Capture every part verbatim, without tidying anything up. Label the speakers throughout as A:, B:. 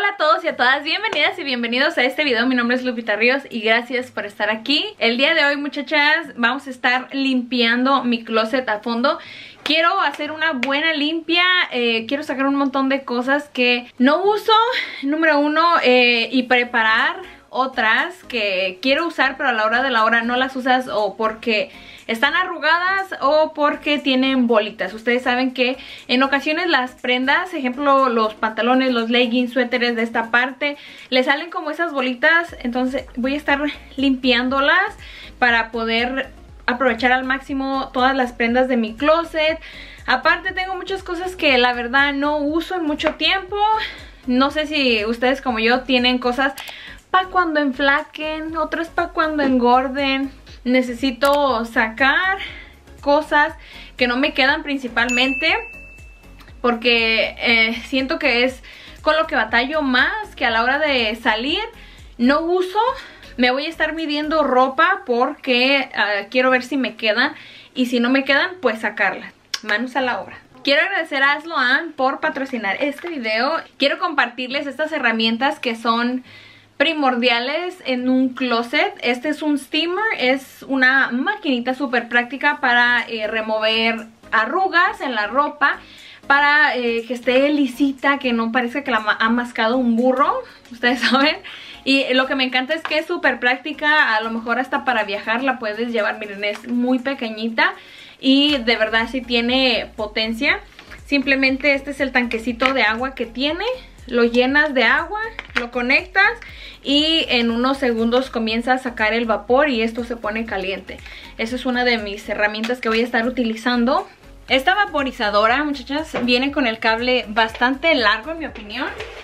A: Hola a todos y a todas, bienvenidas y bienvenidos a este video. Mi nombre es Lupita Ríos y gracias por estar aquí. El día de hoy, muchachas, vamos a estar limpiando mi closet a fondo. Quiero hacer una buena limpia, eh, quiero sacar un montón de cosas que no uso, número uno, eh, y preparar otras que quiero usar pero a la hora de la hora no las usas, o porque están arrugadas o porque tienen bolitas. Ustedes saben que en ocasiones las prendas, ejemplo los pantalones, los leggings, suéteres de esta parte, le salen como esas bolitas. Entonces voy a estar limpiándolas para poder aprovechar al máximo todas las prendas de mi closet. Aparte tengo muchas cosas que la verdad no uso en mucho tiempo. No sé si ustedes como yo tienen cosas para cuando enflaquen, otras para cuando engorden. Necesito sacar cosas que no me quedan principalmente, porque eh, siento que es con lo que batallo más, que a la hora de salir no uso. Me voy a estar midiendo ropa porque uh, quiero ver si me quedan, y si no me quedan, pues sacarlas. Manos a la obra. Quiero agradecer a Asloan por patrocinar este video. Quiero compartirles estas herramientas que son primordiales en un closet. Este es un steamer, es una maquinita súper práctica para eh, remover arrugas en la ropa, para eh, que esté lisita, que no parezca que la ha mascado un burro, ustedes saben. Y lo que me encanta es que es súper práctica, a lo mejor hasta para viajar la puedes llevar. Miren, es muy pequeñita y de verdad sí tiene potencia. Simplemente este es el tanquecito de agua que tiene. Lo llenas de agua, lo conectas y en unos segundos comienza a sacar el vapor y esto se pone caliente. Esa es una de mis herramientas que voy a estar utilizando. Esta vaporizadora, muchachas, viene con el cable bastante largo, en mi opinión,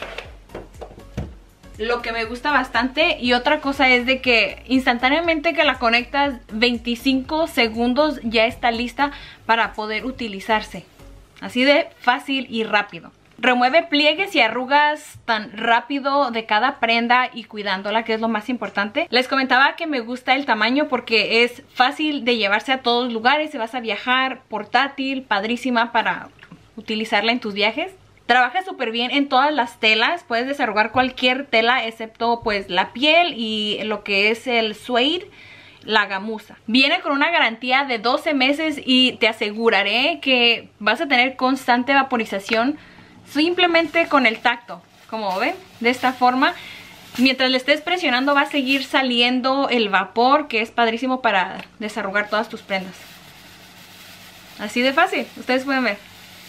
A: lo que me gusta bastante. Y otra cosa es de que instantáneamente que la conectas, veinticinco segundos ya está lista para poder utilizarse. Así de fácil y rápido. Remueve pliegues y arrugas tan rápido de cada prenda y cuidándola, que es lo más importante. Les comentaba que me gusta el tamaño porque es fácil de llevarse a todos lugares. Si vas a viajar, portátil, padrísima para utilizarla en tus viajes. Trabaja súper bien en todas las telas. Puedes desarrugar cualquier tela excepto pues la piel y lo que es el suede, la gamuza. Viene con una garantía de doce meses y te aseguraré que vas a tener constante vaporización simplemente con el tacto. Como ven, de esta forma, mientras le estés presionando va a seguir saliendo el vapor, que es padrísimo para desarrugar todas tus prendas. Así de fácil, ustedes pueden ver.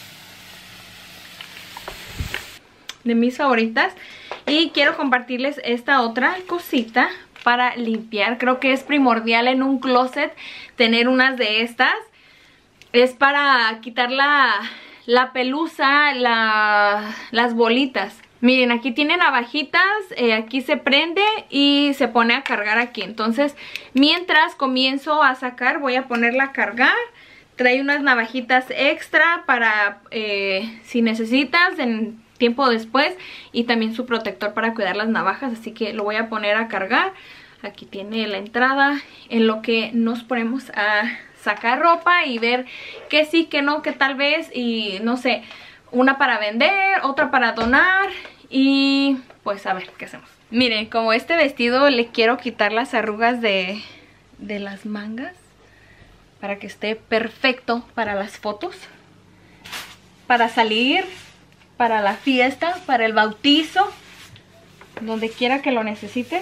A: De mis favoritas. Y quiero compartirles esta otra cosita para limpiar. Creo que es primordial en un closet tener unas de estas. Es para quitar la, la pelusa, la, las bolitas. Miren, aquí tiene navajitas, eh, aquí se prende y se pone a cargar aquí. Entonces, mientras comienzo a sacar, voy a ponerla a cargar. Trae unas navajitas extra para eh, si necesitas en tiempo después, y también su protector para cuidar las navajas, así que lo voy a poner a cargar. Aquí tiene la entrada en lo que nos ponemos a sacar ropa y ver que sí, que no, que tal vez, y no sé, una para vender, otra para donar, y pues a ver qué hacemos. Miren, como este vestido le quiero quitar las arrugas de, de las mangas para que esté perfecto para las fotos, para salir, para la fiesta, para el bautizo, donde quiera que lo necesites.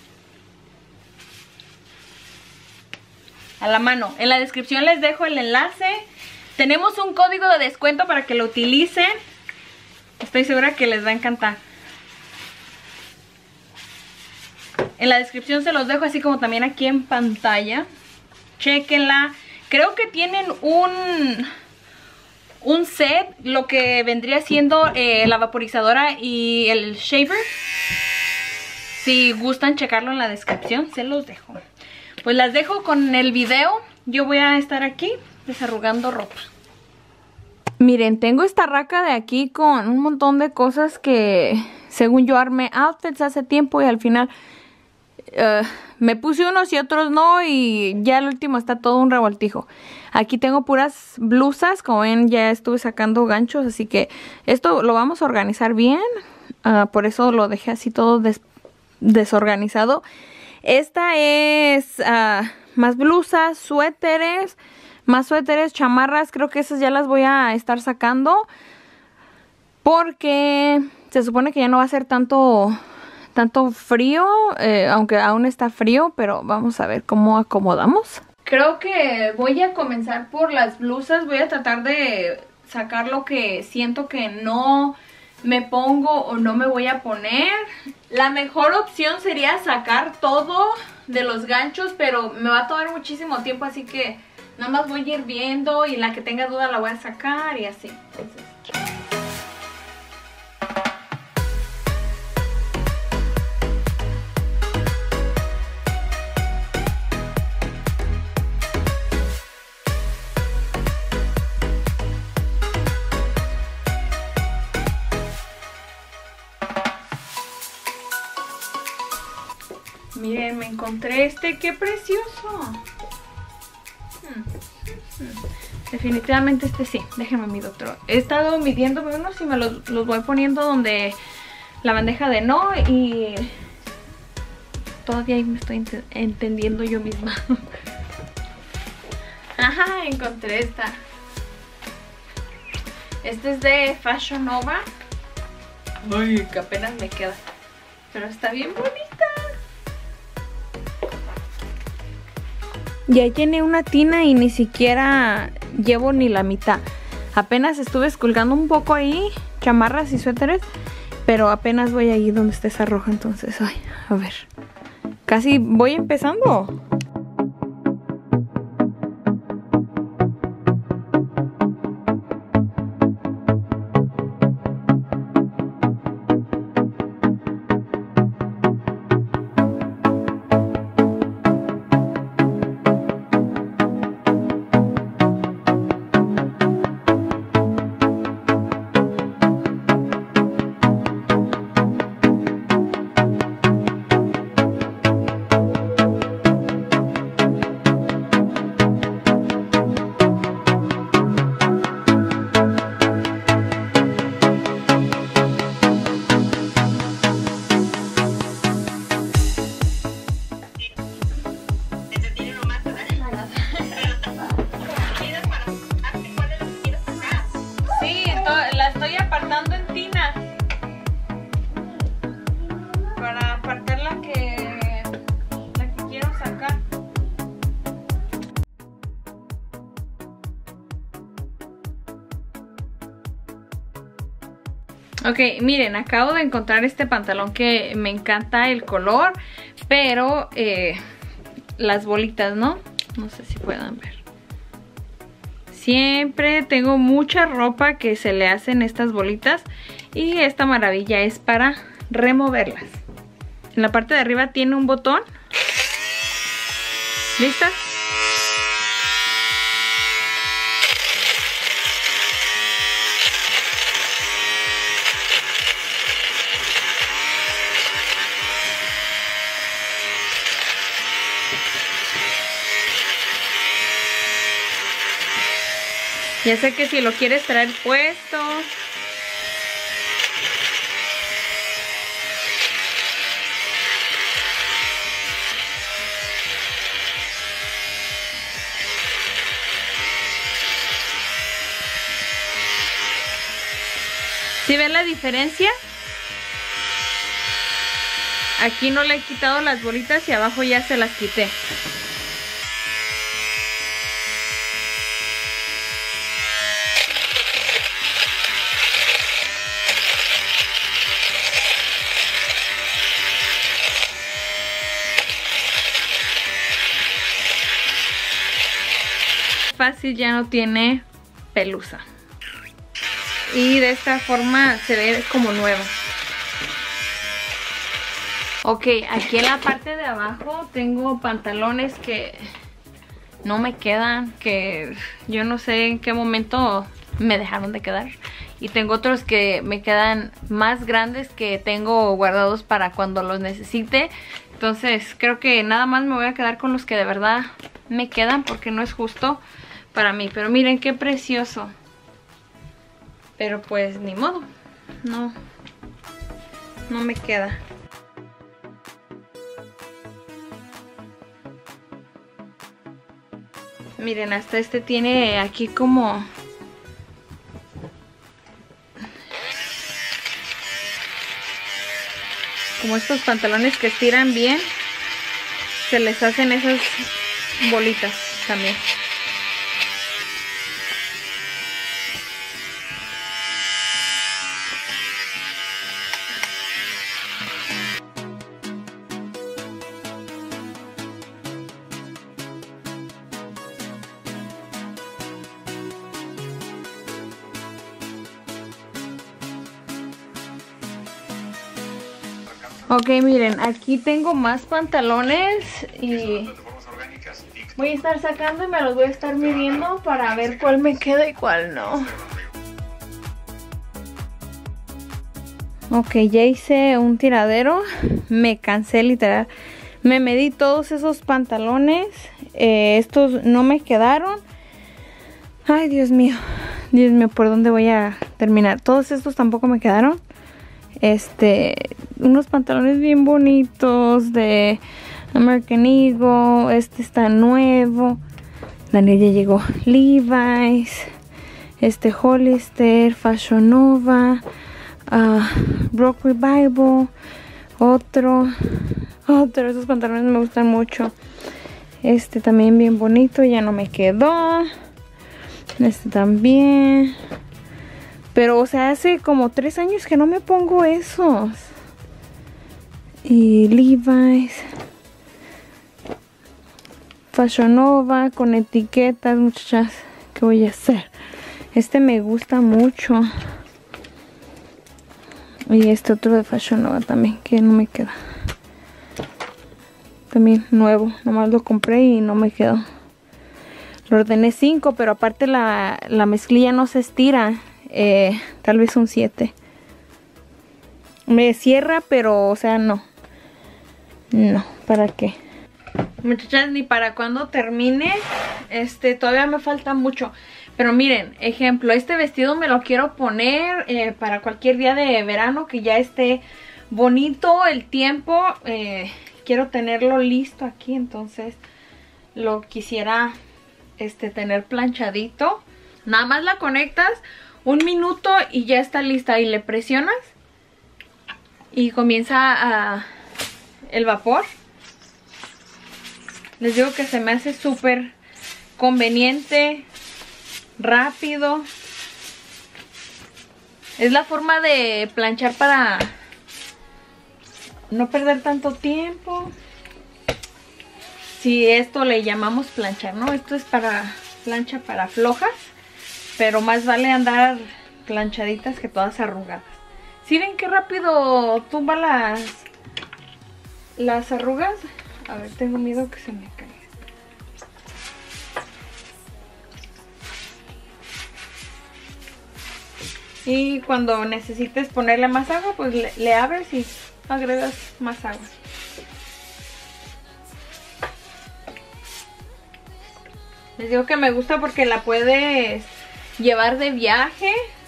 A: A la mano. En la descripción les dejo el enlace. Tenemos un código de descuento para que lo utilicen. Estoy segura que les va a encantar. En la descripción se los dejo, así como también aquí en pantalla. Chéquenla. Creo que tienen un... un set, lo que vendría siendo eh, la vaporizadora y el shaver. Si gustan checarlo en la descripción, se los dejo. Pues las dejo con el video. Yo voy a estar aquí desarrugando ropa. Miren, tengo esta raca de aquí con un montón de cosas que según yo armé outfits hace tiempo y al final uh, me puse unos y otros no, y ya el último está todo un revoltijo. Aquí tengo puras blusas, como ven ya estuve sacando ganchos, así que esto lo vamos a organizar bien. uh, por eso lo dejé así todo des desorganizado. Esta es uh, más blusas, suéteres, más suéteres, chamarras. Creo que esas ya las voy a estar sacando porque se supone que ya no va a ser tanto, tanto frío, eh, aunque aún está frío, pero vamos a ver cómo acomodamos. Creo que voy a comenzar por las blusas. Voy a tratar de sacar lo que siento que no me pongo o no me voy a poner. La mejor opción sería sacar todo de los ganchos, pero me va a tomar muchísimo tiempo, así que nada más voy a ir viendo y la que tenga duda la voy a sacar y así. Entonces, miren, me encontré este, qué precioso. Hmm. Hmm. Definitivamente este sí, déjenme mido otro. He estado midiéndome unos y me los, los voy poniendo donde la bandeja de no, y todavía ahí me estoy ent entendiendo yo misma. Ajá, encontré esta. Este es de Fashion Nova. Uy, que apenas me queda, pero está bien bonita. Ya llené una tina y ni siquiera llevo ni la mitad. Apenas estuve esculcando un poco ahí, chamarras y suéteres, pero apenas voy ahí donde está esa roja. Entonces, ay, a ver, casi voy empezando. Ok, miren, acabo de encontrar este pantalón que me encanta el color, pero eh, las bolitas, ¿no? No sé si puedan ver. Siempre tengo mucha ropa que se le hacen estas bolitas y esta maravilla es para removerlas. En la parte de arriba tiene un botón. ¿Listas? Ya sé que si lo quieres traer puesto. ¿Sí ven la diferencia? Aquí no le he quitado las bolitas y abajo ya se las quité. Fácil, ya no tiene pelusa. Y de esta forma se ve como nueva. Ok, aquí en la parte de abajo tengo pantalones que no me quedan, que yo no sé en qué momento me dejaron de quedar. Y tengo otros que me quedan más grandes que tengo guardados para cuando los necesite. Entonces creo que nada más me voy a quedar con los que de verdad me quedan, porque no es justo para mí. Pero miren qué precioso. Pero pues ni modo, no, no me queda. Miren, hasta este tiene aquí como... como estos pantalones que estiran bien. Se les hacen esas bolitas también. Ok, miren, aquí tengo más pantalones y voy a estar sacando y me los voy a estar midiendo para ver cuál me queda y cuál no. Ok, ya hice un tiradero, me cansé literal. Me medí todos esos pantalones, eh, estos no me quedaron. Ay, Dios mío, Dios mío, ¿por dónde voy a terminar? Todos estos tampoco me quedaron. Este, unos pantalones bien bonitos de American Eagle. Este está nuevo. Daniel ya llegó. Levi's, este Hollister, Fashion Nova, uh, Rock Revival, otro, otro. Esos pantalones me gustan mucho. Este también bien bonito, ya no me quedó. Este también. Pero, o sea, hace como tres años que no me pongo esos. Y Levi's. Fashion Nova con etiquetas, muchachas. ¿Qué voy a hacer? Este me gusta mucho. Y este otro de Fashion Nova también, que no me queda. También nuevo. Nomás lo compré y no me quedó. Lo ordené cinco, pero aparte la, la mezclilla no se estira. Eh, tal vez un siete. Me cierra, pero, o sea, no. No, ¿para qué? Muchachas, ni para cuando termine. Este, todavía me falta mucho. Pero miren, ejemplo, este vestido me lo quiero poner eh, para cualquier día de verano que ya esté bonito el tiempo. Eh, quiero tenerlo listo aquí, entonces lo quisiera este, tener planchadito. Nada más la conectas un minuto y ya está lista. Y le presionas y comienza a, el vapor. Les digo que se me hace súper conveniente, rápido. Es la forma de planchar para no perder tanto tiempo. Si esto le llamamos planchar, ¿no? Esto es para plancha para flojas. Pero más vale andar planchaditas que todas arrugadas. ¿Sí ven qué rápido tumba las, las arrugas? A ver, tengo miedo que se me caiga. Y cuando necesites ponerle más agua, pues le, le abres y agregas más agua. Les digo que me gusta porque la puedes llevar de viaje.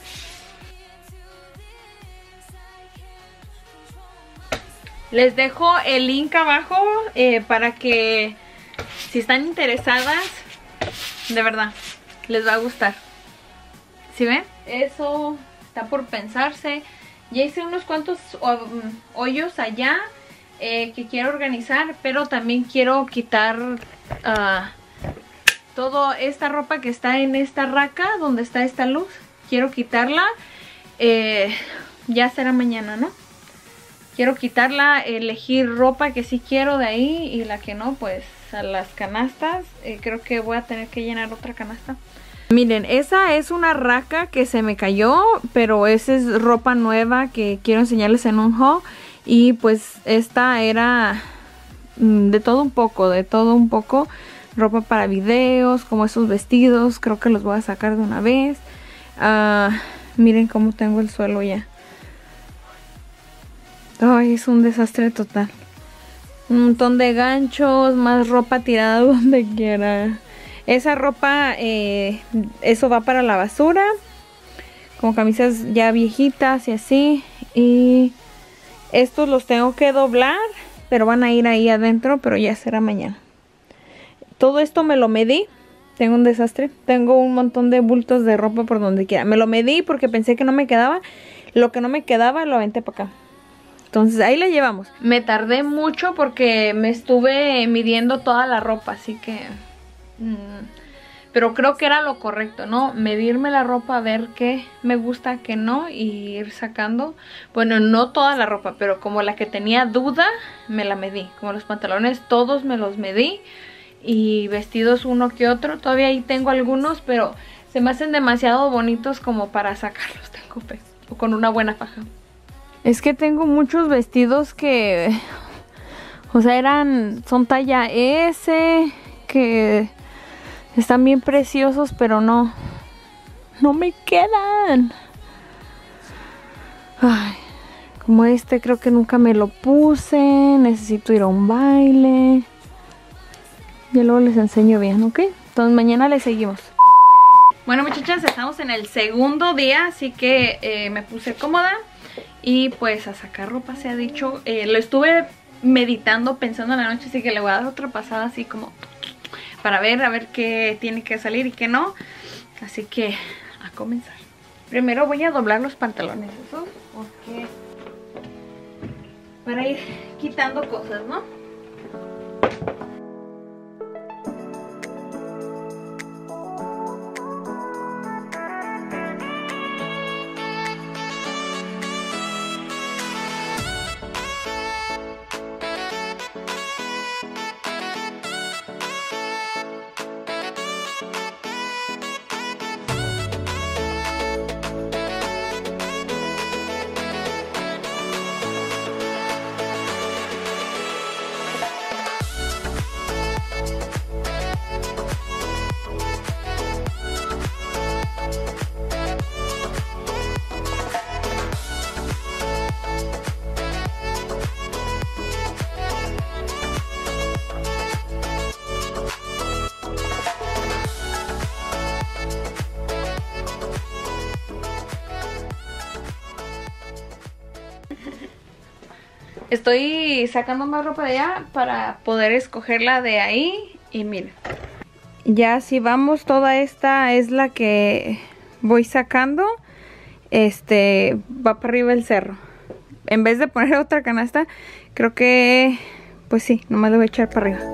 A: Les dejo el link abajo eh, para que si están interesadas, de verdad, les va a gustar. ¿Sí ven? Eso está por pensarse. Ya hice unos cuantos hoyos allá eh, que quiero organizar, pero también quiero quitar uh, toda esta ropa que está en esta raca donde está esta luz. Quiero quitarla. Eh, ya será mañana, ¿no? Quiero quitarla, elegir ropa que sí quiero de ahí y la que no, pues a las canastas. Eh, creo que voy a tener que llenar otra canasta. Miren, esa es una raca que se me cayó, pero esa es ropa nueva que quiero enseñarles en un haul. Y pues esta era de todo un poco, de todo un poco. Ropa para videos, como esos vestidos, creo que los voy a sacar de una vez. Uh, miren cómo tengo el suelo ya. Ay, es un desastre total. Un montón de ganchos, más ropa tirada donde quiera. Esa ropa, eh, eso va para la basura. Como camisas ya viejitas y así. Y Estos los tengo que doblar, pero van a ir ahí adentro, pero ya será mañana. Todo esto me lo medí. Tengo un desastre. Tengo un montón de bultos de ropa por donde quiera. Me lo medí porque pensé que no me quedaba. Lo que no me quedaba lo aventé para acá. Entonces ahí la llevamos. Me tardé mucho porque me estuve midiendo toda la ropa, así que... Mmm, pero creo que era lo correcto, ¿no? Medirme la ropa, ver qué me gusta, qué no, y ir sacando. Bueno, no toda la ropa, pero como la que tenía duda, me la medí. Como los pantalones, todos me los medí. Y vestidos uno que otro. Todavía ahí tengo algunos, pero se me hacen demasiado bonitos como para sacarlos. Tengo pues, o con una buena faja. Es que tengo muchos vestidos que... O sea, eran... Son talla S, que... Están bien preciosos, pero no, no me quedan. Ay, como este creo que nunca me lo puse. Necesito ir a un baile. Y luego les enseño bien, ¿ok? Entonces mañana les seguimos. Bueno, muchachas, estamos en el segundo día, así que eh, me puse cómoda. Y pues a sacar ropa se ha dicho. Eh, lo estuve meditando, pensando en la noche, así que le voy a dar otra pasada así como... para ver, a ver qué tiene que salir y qué no. Así que a comenzar. Primero voy a doblar los pantalones esos, porque para ir quitando cosas, ¿no? Estoy sacando más ropa de allá para poder escogerla de ahí. Y miren, ya si vamos, toda esta es la que voy sacando. Este va para arriba el cerro. En vez de poner otra canasta, creo que pues sí, nomás lo voy a echar para arriba.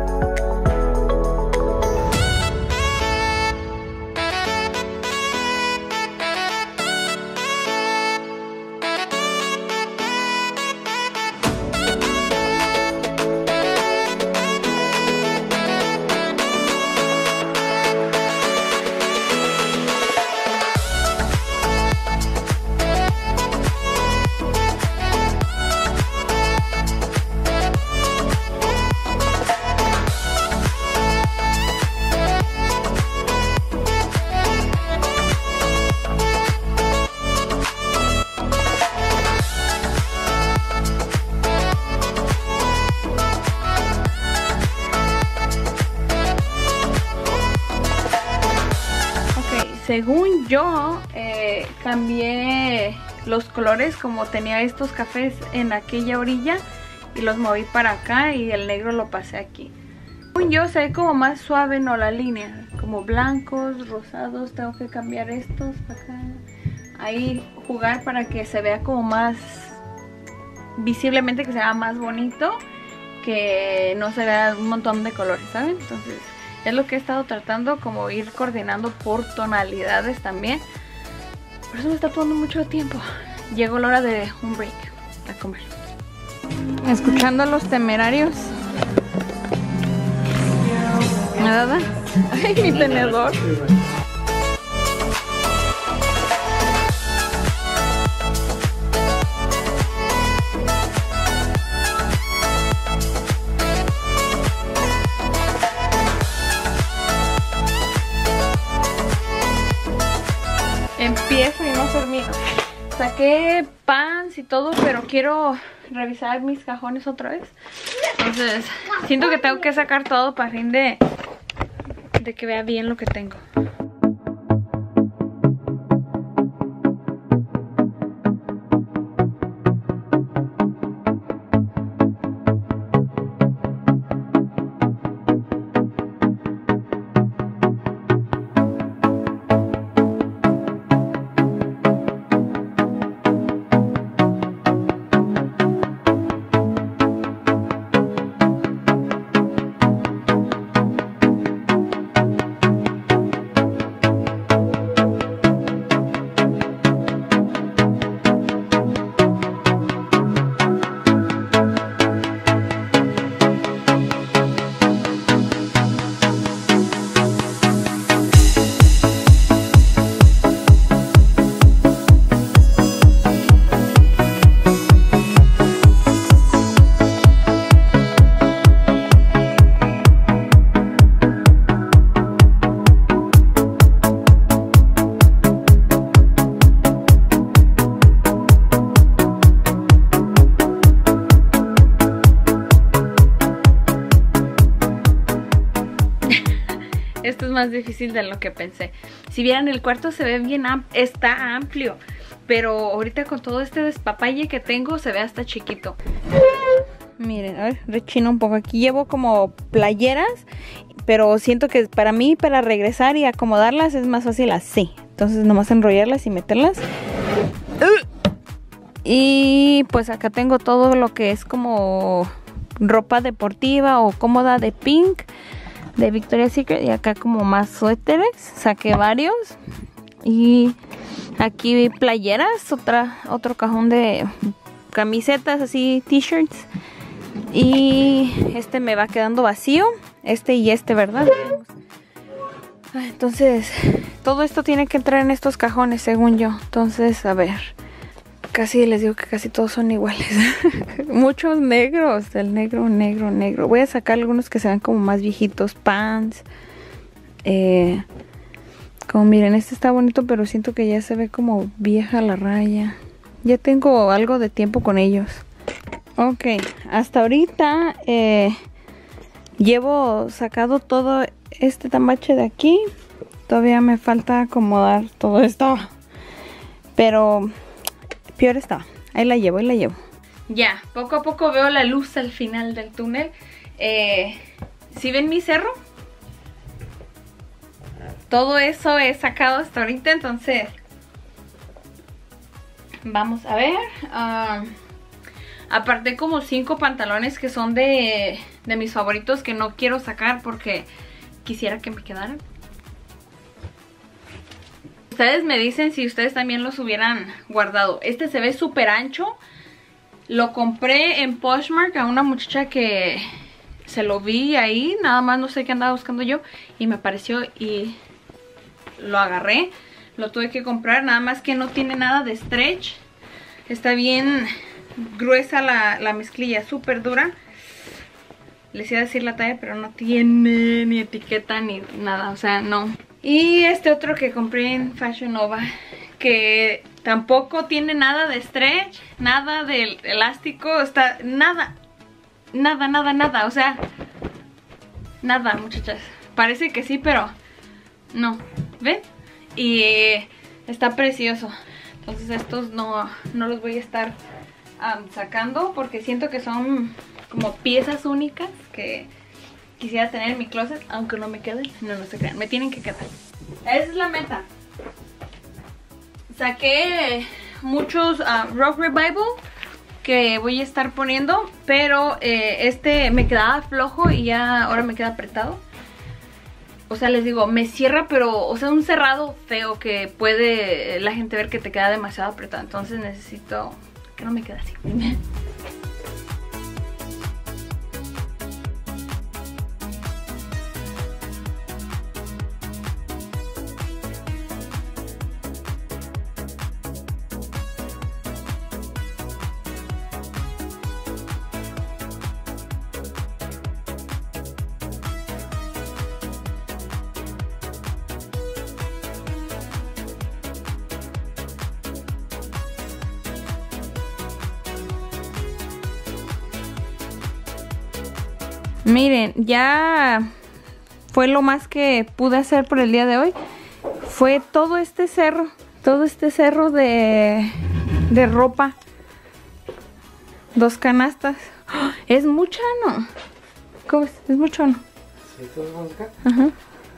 A: Según yo, eh, cambié los colores, como tenía estos cafés en aquella orilla y los moví para acá y el negro lo pasé aquí. Según yo, se ve como más suave, no la línea, como blancos, rosados. Tengo que cambiar estos acá, ahí jugar para que se vea como más visiblemente, que se vea más bonito, que no se vea un montón de colores, ¿saben? Entonces es lo que he estado tratando, como ir coordinando por tonalidades también. Por eso me está tomando mucho tiempo. Llegó la hora de un break, a comer. Escuchando a los Temerarios. Nada. Ay, mi tenedor. Empiezo y no termino. Saqué pants y todo, pero quiero revisar mis cajones otra vez. Entonces siento que tengo que sacar todo para fin de, de que vea bien lo que tengo. más difícil de lo que pensé. Si vieran, el cuarto se ve bien amplio, está amplio, pero ahorita con todo este despapalle que tengo se ve hasta chiquito. Miren, a ver, rechino un poco. Aquí llevo como playeras, pero siento que para mí, para regresar y acomodarlas es más fácil así. Entonces nomás enrollarlas y meterlas. Y pues acá tengo todo lo que es como ropa deportiva o cómoda de Pink, de Victoria's Secret. Y acá como más suéteres, saqué varios. Y aquí playeras, otra, otro cajón de camisetas, así t-shirts. Y este me va quedando vacío, este y este, ¿verdad? Entonces, todo esto tiene que entrar en estos cajones, según yo. Entonces, a ver, casi les digo que casi todos son iguales. Muchos negros, el negro, negro, negro. Voy a sacar algunos que se ven como más viejitos, pants. Eh, como miren, este está bonito, pero siento que ya se ve como vieja la raya. Ya tengo algo de tiempo con ellos. Ok, hasta ahorita eh, llevo sacado todo este tamache de aquí. Todavía me falta acomodar todo esto, pero peor está. Ahí la llevo, ahí la llevo. Ya, poco a poco veo la luz al final del túnel. eh, ¿Sí ven mi cerro? Todo eso he sacado hasta ahorita, entonces vamos a ver. uh, Aparté como cinco pantalones que son de, de mis favoritos, que no quiero sacar porque quisiera que me quedaran. Ustedes me dicen si ustedes también los hubieran guardado. Este se ve súper ancho. Lo compré en Poshmark a una muchacha que se lo vi ahí. Nada más no sé qué andaba buscando yo. Y me pareció y lo agarré. Lo tuve que comprar. Nada más que no tiene nada de stretch. Está bien gruesa la, la mezclilla, súper dura. Les iba a decir la talla, pero no tiene ni etiqueta ni nada, o sea, no. Y este otro que compré en Fashion Nova, que tampoco tiene nada de stretch, nada de elástico, está nada, nada, nada, nada, o sea, nada, muchachas. Parece que sí, pero no, ¿ven? Y está precioso. Entonces estos no, no los voy a estar Um, sacando porque siento que son como piezas únicas que quisiera tener en mi closet, aunque no me queden. No, no se crean, me tienen que quedar. Esa es la meta. Saqué muchos uh, Rock Revival que voy a estar poniendo, pero eh, este me quedaba flojo y ya ahora me queda apretado. O sea, les digo, me cierra, pero, o sea, un cerrado feo que puede la gente ver que te queda demasiado apretado. Entonces necesito que no me quede así. Miren, ya fue lo más que pude hacer por el día de hoy. Fue todo este cerro, todo este cerro de, de ropa. Dos canastas. ¡Oh! Es mucha, ¿no? ¿Cómo es? ¿Es mucho, no? Sí, ¿todos vamos acá? Ajá.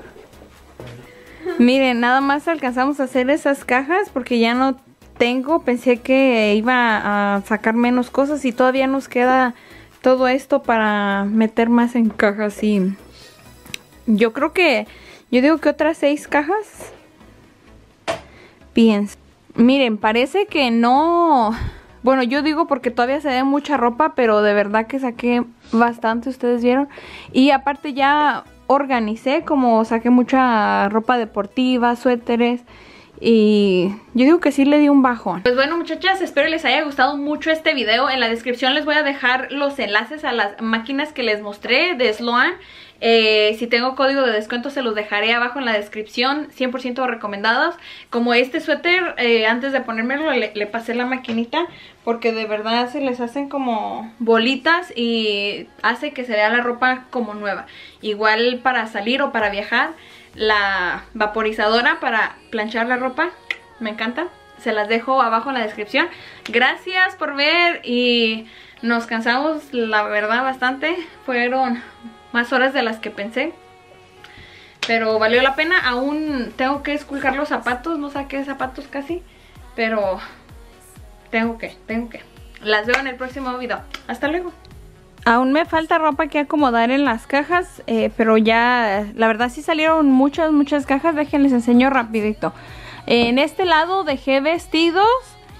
A: Miren, nada más alcanzamos a hacer esas cajas porque ya no tengo. Pensé que iba a sacar menos cosas y todavía nos queda todo esto para meter más en cajas. Y yo creo que, yo digo que otras seis cajas. Pienso. Miren, parece que no. Bueno, yo digo porque todavía se ve mucha ropa, pero de verdad que saqué bastante, ustedes vieron. Y aparte ya organicé, como saqué mucha ropa deportiva, suéteres. Y yo digo que sí le di un bajón. Pues bueno, muchachas, espero les haya gustado mucho este video. En la descripción les voy a dejar los enlaces a las máquinas que les mostré de Sloan. Eh, si tengo código de descuento se los dejaré abajo en la descripción, cien por ciento recomendados. Como este suéter, eh, antes de ponérmelo le, le pasé la maquinita porque de verdad se les hacen como bolitas y hace que se vea la ropa como nueva. Igual para salir o para viajar, la vaporizadora para planchar la ropa, me encanta. Se las dejo abajo en la descripción. Gracias por ver y nos cansamos, la verdad, bastante. Fueron más horas de las que pensé, pero valió la pena. Aún tengo que esculcar los zapatos, no saqué zapatos casi, pero tengo que, tengo que. Las veo en el próximo video. Hasta luego. Aún me falta ropa que acomodar en las cajas, eh, pero ya, la verdad sí salieron muchas, muchas cajas. Déjenles enseño rapidito. En este lado dejé vestidos,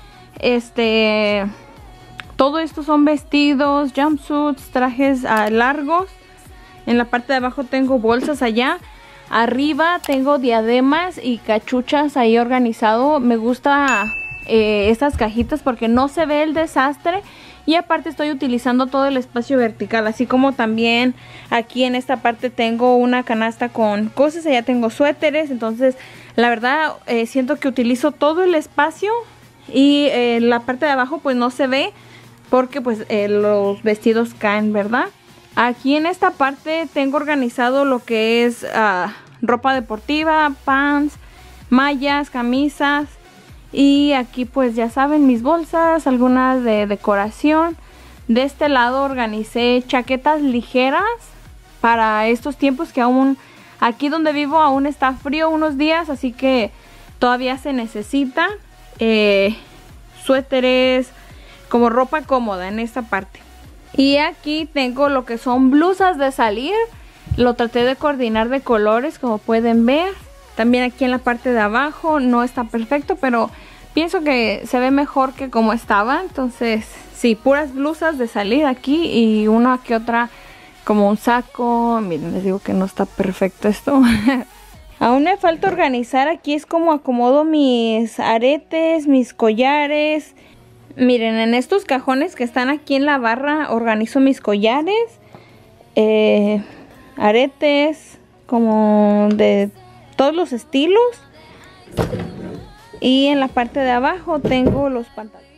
A: este, todo esto son vestidos, jumpsuits, trajes uh, largos. En la parte de abajo tengo bolsas allá. Arriba tengo diademas y cachuchas ahí organizado. Me gusta eh, estas cajitas porque no se ve el desastre. Y aparte estoy utilizando todo el espacio vertical. Así como también aquí en esta parte tengo una canasta con cosas. Allá tengo suéteres. Entonces la verdad eh, siento que utilizo todo el espacio. Y eh, la parte de abajo pues no se ve porque pues eh, los vestidos caen, ¿verdad? Aquí en esta parte tengo organizado lo que es uh, ropa deportiva, pants, mallas, camisas. Y aquí pues ya saben mis bolsas, algunas de decoración. De este lado organicé chaquetas ligeras para estos tiempos que aún aquí donde vivo aún está frío unos días. Así que todavía se necesita eh, suéteres como ropa cómoda en esta parte. Y aquí tengo lo que son blusas de salir. Lo traté de coordinar de colores como pueden ver. También aquí en la parte de abajo no está perfecto, pero pienso que se ve mejor que como estaba. Entonces sí, puras blusas de salir aquí y una que otra como un saco. Miren, les digo que no está perfecto esto. Aún me falta organizar. Aquí es como acomodo mis aretes, mis collares. Miren, en estos cajones que están aquí en la barra organizo mis collares, eh, aretes, como de todos los estilos. Y en la parte de abajo tengo los pantalones.